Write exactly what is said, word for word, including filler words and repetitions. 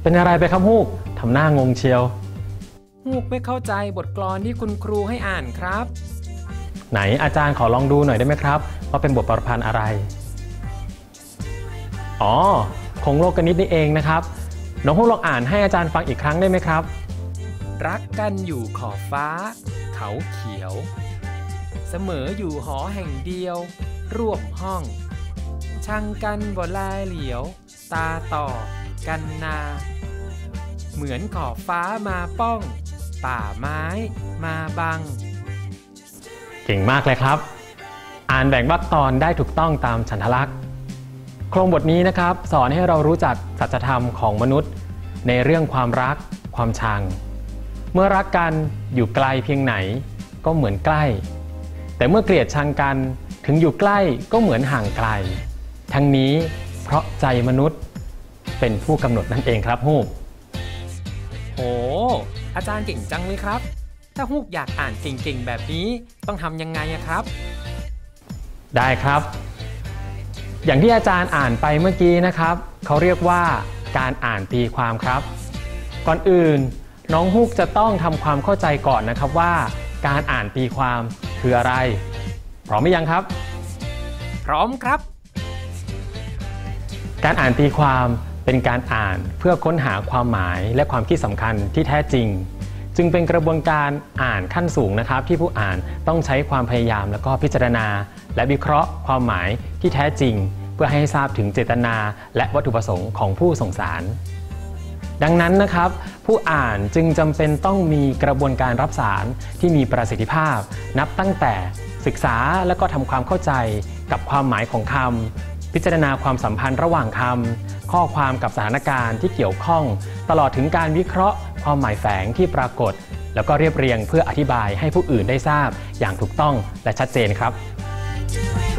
เป็นอะไรไปครับฮูกทำหน้างงเชียวฮูกไม่เข้าใจบทกลอนที่คุณครูให้อ่านครับไหนอาจารย์ขอลองดูหน่อยได้ไหมครับว่าเป็นบทประพันธ์อะไรอ๋อคงโลกนิตนี่เองนะครับน้องฮูกลองอ่านให้อาจารย์ฟังอีกครั้งได้ไหมครับรักกันอยู่ขอบฟ้าเขาเขียวเสมออยู่หอแห่งเดียวร่วมห้องช่างกันบ่ลายเหลียวตาต่อกันนาเหมือนขอบฟ้ามาป้องป่าไม้มาบังเก่งมากเลยครับอ่านแบ่งวรรคตอนได้ถูกต้องตามฉันทลักษณ์โครงบทนี้นะครับสอนให้เรารู้จักสัจธรรมของมนุษย์ในเรื่องความรักความชังเมื่อรักกันอยู่ไกลเพียงไหนก็เหมือนใกล้แต่เมื่อเกลียดชังกันถึงอยู่ใกล้ก็เหมือนห่างไกลทั้งนี้เพราะใจมนุษย์เป็นผู้กำหนดนั่นเองครับฮูกโหอาจารย์เก่งจังเลยครับถ้าฮูกอยากอ่านเก่งๆแบบนี้ต้องทำยังไงครับได้ครับอย่างที่อาจารย์อ่านไปเมื่อกี้นะครับเขาเรียกว่าการอ่านตีความครับก่อนอื่นน้องฮูกจะต้องทำความเข้าใจก่อนนะครับว่าการอ่านตีความคืออะไรพร้อมหรือยังครับพร้อมครับการอ่านตีความเป็นการอ่านเพื่อค้นหาความหมายและความคิดสำคัญที่แท้จริงจึงเป็นกระบวนการอ่านขั้นสูงนะครับที่ผู้อ่านต้องใช้ความพยายามและก็พิจารณาและวิเคราะห์ความหมายที่แท้จริงเพื่อให้ทราบถึงเจตนาและวัตถุประสงค์ของผู้ส่งสารดังนั้นนะครับผู้อ่านจึงจำเป็นต้องมีกระบวนการรับสารที่มีประสิทธิภาพนับตั้งแต่ศึกษาและก็ทำความเข้าใจกับความหมายของคำพิจารณาความสัมพันธ์ระหว่างคำข้อความกับสถานการณ์ที่เกี่ยวข้องตลอดถึงการวิเคราะห์ความหมายแฝงที่ปรากฏแล้วก็เรียบเรียงเพื่ออธิบายให้ผู้อื่นได้ทราบอย่างถูกต้องและชัดเจนครับ